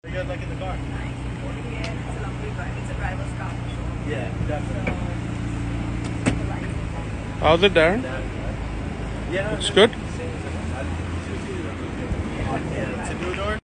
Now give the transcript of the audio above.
You guys like in the car? Nice. Yeah, it's a lovely drive. It's a driver's car. Yeah, definitely. So, How's it, Darren? Yeah, no, Looks good.